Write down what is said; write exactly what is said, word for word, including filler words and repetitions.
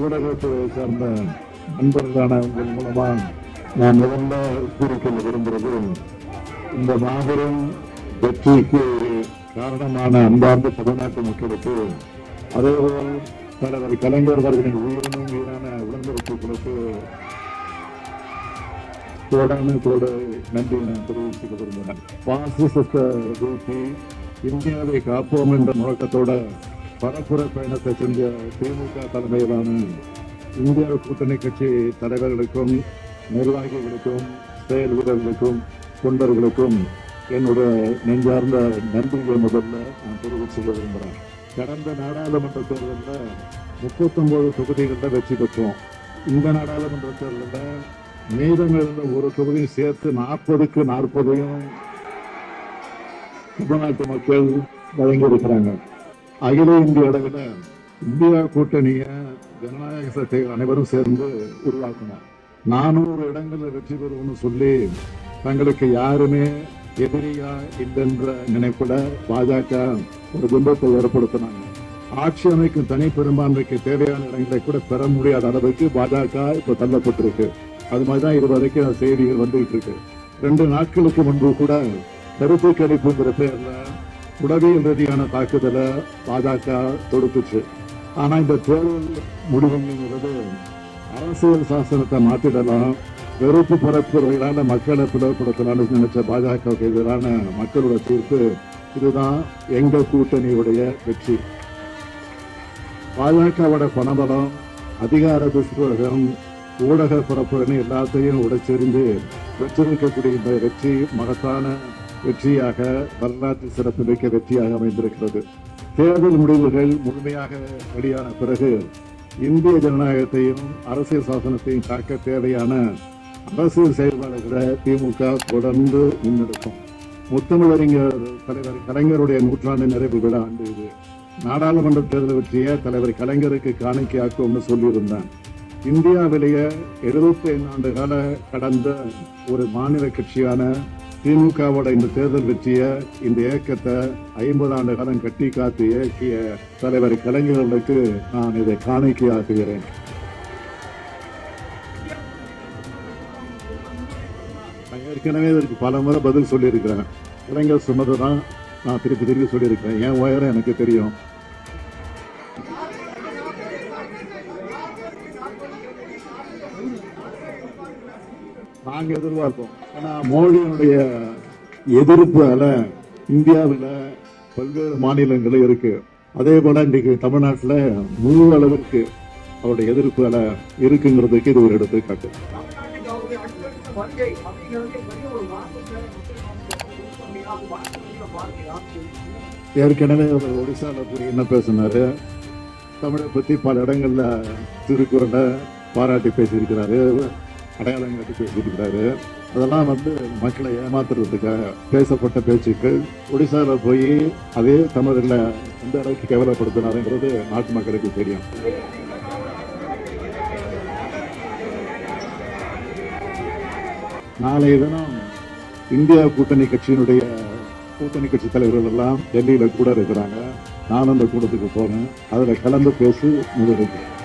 ஊடகத்துறை சார்ந்த நண்பர்களான உங்கள் மூலமா நான் முதல்ல கூறிக்கொள்ள விரும்புகிறது, இந்த மாபெரும் வெற்றிக்கு காரணமான அன்பார்ந்த தமிழ்நாட்டு மக்களுக்கு, அதேபோல் தலைவர் கலைஞர் அவர்களின் உயிரினும் வீரான உடன்பிறப்புகளுக்கு கோடான கோடு நன்றி நான் தெரிவித்துக் விரும்பினேன். பாசிசத்தை வீழ்த்தி இந்தியாவை காப்போம் என்ற நோக்கத்தோட பரப்புரை பயணத்தை செஞ்ச திமுக தலைமையிலான இந்திய கூட்டணி கட்சி தலைவர்களுக்கும் நிர்வாகிகளுக்கும் செயல் வீரர்களுக்கும் தொண்டர்களுக்கும் என்னுடைய நெஞ்சார்ந்த நன்றியை முதல்ல நான் தெரிவித்துக் விரும்புகிறேன். கடந்த நாடாளுமன்ற தேர்தலில் முப்பத்தி ஒன்பது தொகுதிகளில் வெற்றி பெற்றோம். இந்த நாடாளுமன்ற தேர்தலில் மீதம் இருந்த ஒரு தொகுதியும் சேர்த்து நாற்பதுக்கு நாற்பதையும் தமிழ்நாட்டு மக்கள் வழங்கியிருக்கிறாங்க. அகில இந்திய அளவில் இந்தியா கூட்டணிய ஜனநாயக சக்தி அனைவரும் சேர்ந்து உருவாக்கணும். நானூறு இடங்களில் வெற்றி பெறுவோம்னு சொல்லி தங்களுக்கு யாருமே எதிரியா இல்லைன்ற நினைப்புல பாஜக ஒரு பிம்பத்தை ஏற்படுத்தினாங்க. ஆட்சி அமைக்கும் தனி பெரும்பான்மைக்கு தேவையான இடங்களை கூட பெற முடியாத அளவுக்கு பாஜக இப்ப தள்ளப்பட்டிருக்கு. அது மாதிரிதான் இதுவரைக்கும் செய்திகள் வந்துகிட்டு இருக்கு. ரெண்டு நாட்களுக்கு முன்பு கூட கருத்து கணிப்புங்கிற பேர்ல உளவியல் ரீதியான தாக்குதலை பாஜக தொடுத்துச்சு. ஆனா இந்த தேர்தல் முடிவுங்கிறது அரசியல் சாசனத்தை மாற்றிடலாம், வெறுப்பு பரப்புரைகளான மக்களை பிளவுபடுத்தலாம்னு நினைச்ச பாஜகவுக்கு எதிரான மக்களோட தீர்ப்பு இதுதான் எங்க கூட்டணியுடைய வெற்றி. பாஜகவோட பணபலம், அதிகார துஷ்பிரயோகம், ஊடக பரப்புரை எல்லாத்தையும் உடைச்செறிந்து வெற்றிருக்கக்கூடிய இந்த வெற்றி மகத்தான வெற்றியாக, வரலாற்று சிறப்பு மிக்க வெற்றியாக அமைந்திருக்கிறது. தேர்தல் முடிவுகள் முழுமையாக வெளியான பிறகு இந்திய ஜனநாயகத்தையும் அரசியல் சாசனத்தையும் காக்க தேவையான அரசியல் செயல்பாடுகளை திமுக தொடர்ந்து முன்னெடுக்கும். முத்தமிழறிஞர் தலைவர் கலைஞருடைய நூற்றாண்டு நிறைவு விழா ஆண்டு இது. நாடாளுமன்ற தேர்தல் வெற்றிய தலைவர் கலைஞருக்கு காணிக்கையாக்கும்னு சொல்லியிருந்தார். இந்தியாவிலேயே எழுபத்தி ஐந்து ஆண்டு கால கடந்த ஒரு மாநில கட்சியான திமுகவோட இந்த தேர்தல் வெற்றிய, இந்த இயக்கத்தை ஐம்பது ஆண்டு காலம் கட்டி காத்து இயக்கிய தலைவர் கலைஞர்களுக்கு நான் இதை காணிக்கையாக்குகிறேன். ஏற்கனவே இதற்கு பல முறை பதில் சொல்லியிருக்கிறேன். கலைஞர் சொன்னதுதான் நான் திருப்பி திருப்பி சொல்லியிருக்கிறேன். என் உயரம் எனக்கு தெரியும். நாங்க எதிர்பார்ப்போம். ஆனா மோடியினுடைய எதிர்ப்பு அல இந்தியாவில் பல்வேறு மாநிலங்களும் இருக்கு. அதே போல இன்றைக்கு தமிழ்நாட்டில் முழு அளவிற்கு அவருடைய எதிர்ப்பு அல இருக்குங்கிறதுக்கு இது ஒரு எடுத்துக்காட்டு. ஏற்கனவே ஒடிசால போய் என்ன பேசினாரு, தமிழை பத்தி பல இடங்கள்ல திருக்குறளை பாராட்டி பேசியிருக்கிறாரு, அடையாளம் காட்டி பேசியிருக்கிறாரு. அதெல்லாம் வந்து மக்களை ஏமாத்துறதுக்காக பேசப்பட்ட பேச்சுக்கள். ஒடிசால போய் அதே தமிழில் எந்த அளவுக்கு கேவலப்படுத்தினாருங்கிறது நாட்டு மக்களுக்கு தெரியும். நாளைய தினம் இந்தியா கூட்டணி கட்சியினுடைய கூட்டணி கட்சி தலைவர்கள் எல்லாம் டெல்லியில கூட இருக்கிறாங்க. நானும் அந்த கூட்டத்துக்கு போனேன். அதுல கலந்து பேசி முடிவெடுக்கிறேன்.